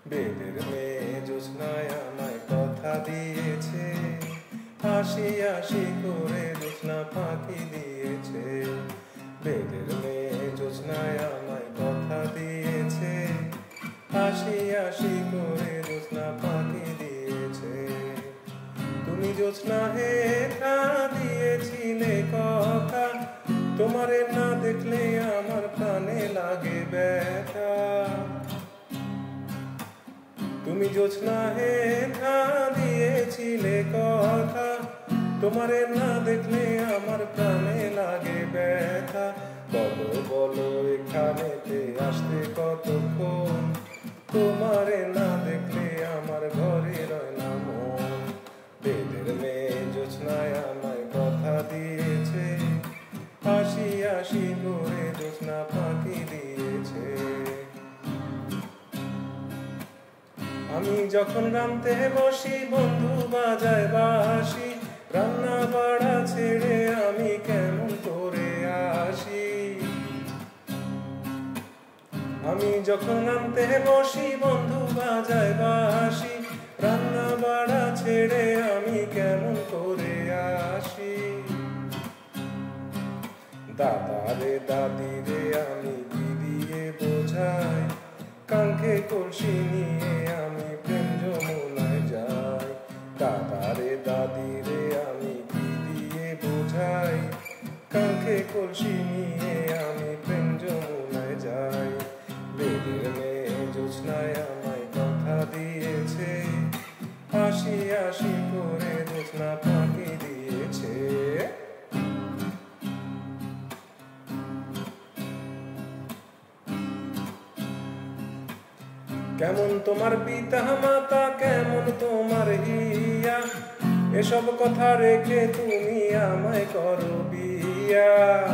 বেদের মেয়ে জ্যোৎস্নায় আমায় কথা দিয়েছে, হাসি হাসি করে জ্যোৎস্না ফাঁকি দিয়েছে। বেদের মেয়ে জ্যোৎস্নায় আমায় কথা দিয়েছে, হাসি হাসি করে জ্যোৎস্না ফাঁকি দিয়েছে। তুমি জ্যোৎস্না হে দিয়েছিলে কথা, তোমারে না দেখলে আমার প্রাণে লাগে ব্যথা। তুমি জ্যোৎস্না হে দিয়েছিলে কথা, তোমারে না দেখলে আমার প্রাণে লাগে ব্যথা। বলো বলো এখানেতে আসতে কতক্ষণ, তোমারে না দেখলে আমার ঘরে রয় না মন। বেদের মেয়ে জ্যোৎস্নায় আমায় কথা দিয়েছে, হাসি হাসি করে জ্যোৎস্না ফাঁকি দিয়েছে। আমি যখন রাঁধতে বসি বন্ধু বাজায় বাঁশি, রান্না বাড়া ছেড়ে আমি কেমন করে আসি। আমি যখন রাঁধতে বসি বন্ধু বাজায় বাঁশি, রান্না বাড়া ছেড়ে আমি কেমন করে আসি। দাদারে দাদিরে আমি কি দিয়ে বোঝাই, কাঙ্ক্ষে কলসি নিয়ে আমি প্রেম যমুনায় যাই। দাদারে দাদিরে আমি কি দিয়ে বোঝাই, কাঙ্ক্ষে কলসি নিয়ে আমি প্রেম যমুনায় যাই। বেদের মেয়ে জ্যোৎস্নায় আমায় কথা দিয়েছে, হাসি হাসি করে জ্যোৎস্না ফাঁকি দিয়েছে। কেমন তোমার পিতা মাতা, কেমন তোমার হিয়া, এসব কথা রেখে তুমি আমায় করো বিয়া।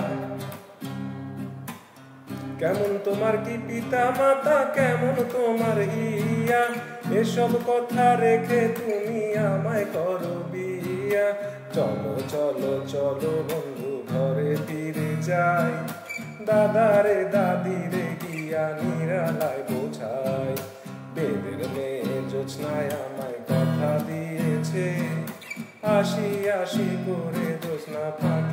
কেমন তোমার কি পিতা মাতা, কেমন তোমার হিয়া, এসব কথা রেখে তুমি আমায় করো বিয়া। চলো চলো চলো বন্ধু ঘরে ফিরে যাই, দাদারে দাদিরে গিয়া নিরালায় বোঝাই। বেদের মেয়ে জ্যোৎস্নায় আমায় কথা দিয়েছে, হাসি হাসি করে জ্যোৎস্না ফাঁকি